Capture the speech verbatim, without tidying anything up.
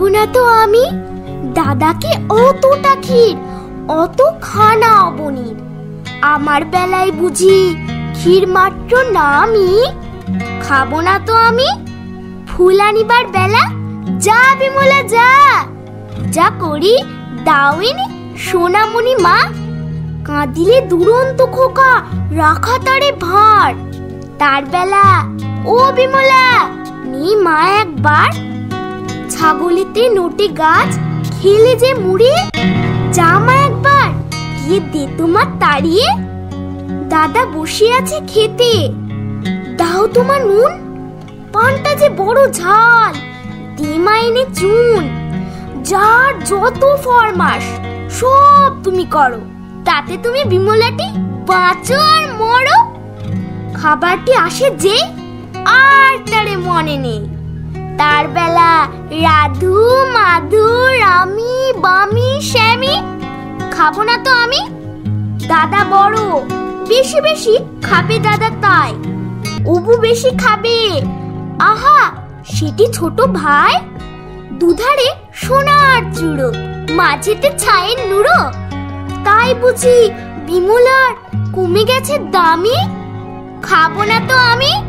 না তো আমি। দাদাকে অতটা ক্ষীর, অত খানা অবনীর। আমার বেলায় বুঝি ক্ষীর মাত্র নামই। খাবো না তো আমি। ফুল আনিবার বেলা যা বিমলা যা, যা করি দাওইনি সোনামণি মা। কাঁদিলে দুরন্ত খোকা রাখা তারে ভার। তার বেলা ও বিমলা নি মা একবার। ছাগলিতে নোটে গাছ খেলে যে মুড়ে, জামা একবার গিয়ে দে তোমার তাড়িয়ে। দাদা বসে আছে খেতে, দাও তোমার নুন। পানটা যে বড় ঝাল, দে মা এনে চুন। যার যত ফরমাস সব তুমি করো, তাতে তুমি বিমলাটি বাঁচো আর মরো। খাবারটি আসে যে আর তারে মনে নেই। তার বেলা রাধু মাধু রামি বামি শ্যামি। খাবো না তো আমি। দাদা বড়, বেশি বেশি খাবে দাদা, তাই অবু বেশি খাবে। আহা, সেটি ছোট ভাই। দুধারে সোনার চূড়ো, মাঝেতে ছায়ের নুড়ো। তাই বুঝি বিমলার কমে গেছে দামি। খাবো না তো আমি।